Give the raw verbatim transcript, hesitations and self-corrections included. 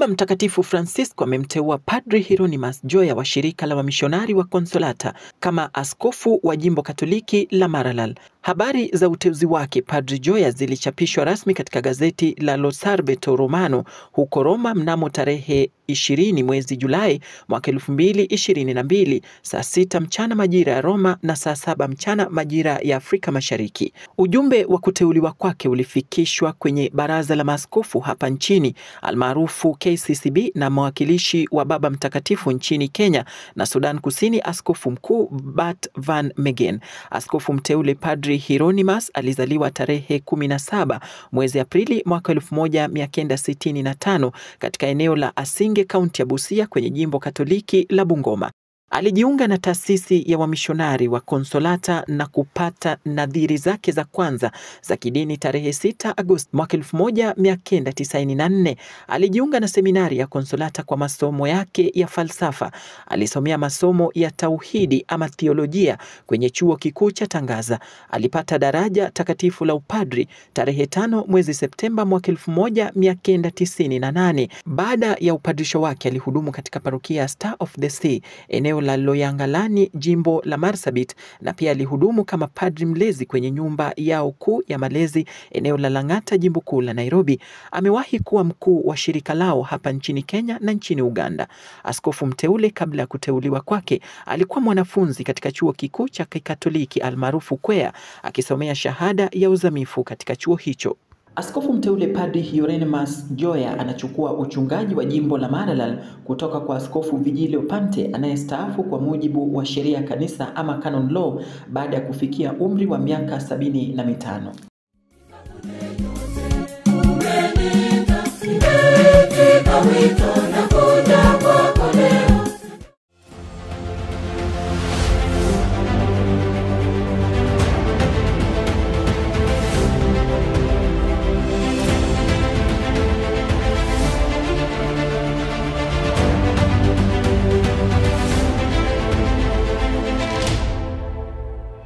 Baba Mtakatifu Francisco amemteua Padri Hieronymus Joya wa shirika la wamishonari wa Consolata kama askofu wa jimbo Katoliki la Maralal. Habari za uteuzi wake Padri Joya zilichapishwa rasmi katika gazeti la L'Osservatore Romano huko Roma mnamo tarehe ishirini mwezi Julai mwaka elfu mbili ishirini na mbili, saa sita mchana majira ya Roma na saa saba mchana majira ya Afrika Mashariki. Ujumbe wa kuteuliwa kwake ulifikishwa kwenye Baraza la Maaskofu hapa nchini almaarufu K C C B na mwakilishi wa Baba Mtakatifu nchini Kenya na Sudan Kusini, Askofu Mkuu Bart Van Megen. Askofu mteule Padri Hieronymus alizaliwa tarehe kumi na saba mwezi Aprili mwaka elfu moja mia kenda sitini na tano katika eneo la Asinge, kaunti ya Busia kwenye jimbo Katoliki la Bungoma. Alijiunga na taasisi ya wamishonari wa Consolata na kupata nadhiri zake za kwanza za kidini tarehe sita Agosti mwaka elfu moja mia kenda tisaini na nne. Alijiunga na seminari ya Consolata kwa masomo yake ya falsafa. Alisomea masomo ya tauhidi ama theolojia kwenye chuo kikuu cha Tangaza. Alipata daraja takatifu la upadri tarehe tano mwezi Septemba mwaka elfu moja mia kenda tisini na nane. Baada ya upadrisho wake alihudumu katika parokia Star of the Sea eneo la Loyangalani jimbo la Marsabit, na pia alihudumu kama padri mlezi kwenye nyumba yao kuu ya malezi eneo la Lang'ata jimbo kuu la Nairobi. Amewahi kuwa mkuu wa shirika lao hapa nchini Kenya na nchini Uganda. Askofu mteule kabla ya kuteuliwa kwake alikuwa mwanafunzi katika chuo kikuu cha Kikatoliki almaarufu Kwea akisomea shahada ya uzamifu katika chuo hicho. Askofu mteule Padri Hieronymus Joya anachukua uchungaji wa jimbo la Maralal kutoka kwa Askofu Vigilio Pante anayestaafu kwa mujibu wa sheria ya kanisa ama canon law baada ya kufikia umri wa miaka sabini na mitano.